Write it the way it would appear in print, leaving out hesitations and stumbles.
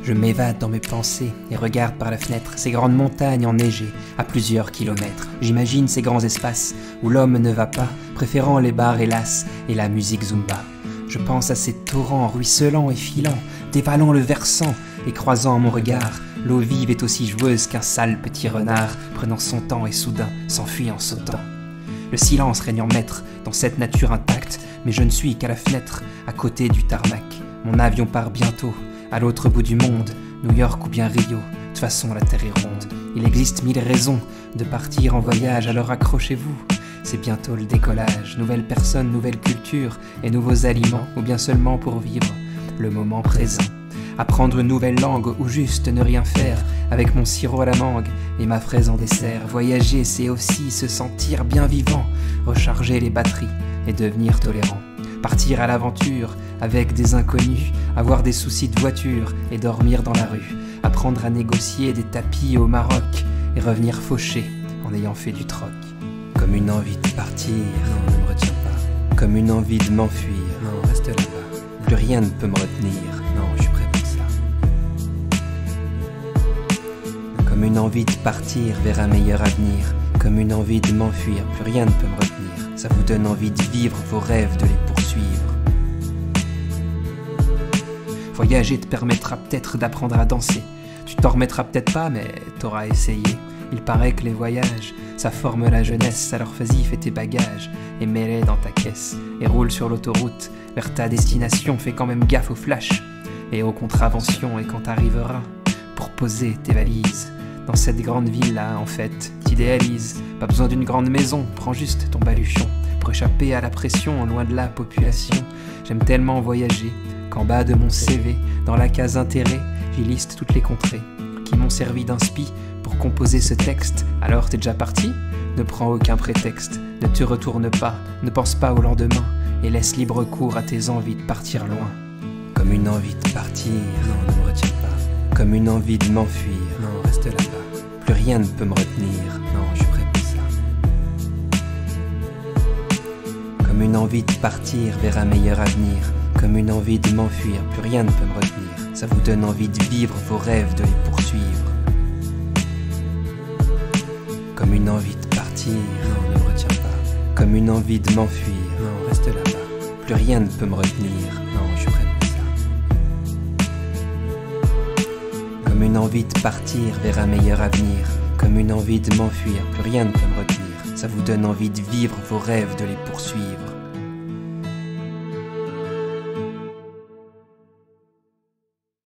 Je m'évade dans mes pensées et regarde par la fenêtre ces grandes montagnes enneigées à plusieurs kilomètres. J'imagine ces grands espaces où l'homme ne va pas, préférant les bars hélas et la musique zumba. Je pense à ces torrents ruisselants et filants, dévalant le versant et croisant mon regard. L'eau vive est aussi joueuse qu'un sale petit renard, prenant son temps et soudain s'enfuit en sautant. Le silence règne en maître dans cette nature intacte, mais je ne suis qu'à la fenêtre, à côté du tarmac. Mon avion part bientôt, à l'autre bout du monde, New York ou bien Rio, de toute façon la terre est ronde. Il existe 1000 raisons de partir en voyage, alors accrochez-vous, c'est bientôt le décollage. Nouvelles personnes, nouvelles cultures et nouveaux aliments, ou bien seulement pour vivre le moment présent. Apprendre une nouvelle langue ou juste ne rien faire, avec mon sirop à la mangue et ma fraise en dessert. Voyager, c'est aussi se sentir bien vivant, recharger les batteries et devenir tolérant. Partir à l'aventure avec des inconnus, avoir des soucis de voiture et dormir dans la rue. Apprendre à négocier des tapis au Maroc et revenir fauché en ayant fait du troc. Comme une envie de partir, non, ne me retiens pas. Comme une envie de m'enfuir, non, reste là-bas. Plus rien ne peut me retenir, non, je suis prêt pour ça. Comme une envie de partir vers un meilleur avenir. Comme une envie de m'enfuir, plus rien ne peut me retenir. Ça vous donne envie de vivre vos rêves, de les poursuivre. Voyager te permettra peut-être d'apprendre à danser. Tu t'en remettras peut-être pas, mais t'auras essayé. Il paraît que les voyages, ça forme la jeunesse. Alors vas-y, fais tes bagages et mets-les dans ta caisse. Et roule sur l'autoroute vers ta destination. Fais quand même gaffe aux flashs et aux contraventions. Et quand t'arriveras pour poser tes valises dans cette grande ville-là, en fait, t'idéalises. Pas besoin d'une grande maison, prends juste ton baluchon pour échapper à la pression, loin de la population. J'aime tellement voyager qu'en bas de mon CV, dans la case intérêt, j'y liste toutes les contrées qui m'ont servi d'inspi pour composer ce texte. Alors t'es déjà parti? Ne prends aucun prétexte, ne te retourne pas, ne pense pas au lendemain et laisse libre cours à tes envies de partir loin. Comme une envie de partir, non, ne me retiens pas. Comme une envie de m'enfuir, non, reste là-bas. Plus rien ne peut me retenir, non, je suis prêt pour ça. Comme une envie de partir vers un meilleur avenir. Comme une envie de m'enfuir, plus rien ne peut me retenir. Ça vous donne envie de vivre vos rêves, de les poursuivre. Comme une envie de partir, non, ne me retiens pas. Comme une envie de m'enfuir, non, reste là-bas. Plus rien ne peut me retenir, non, je suis prêt pour ça. Comme une envie de partir vers un meilleur avenir. Comme une envie de m'enfuir, plus rien ne peut me retenir. Ça vous donne envie de vivre vos rêves, de les poursuivre.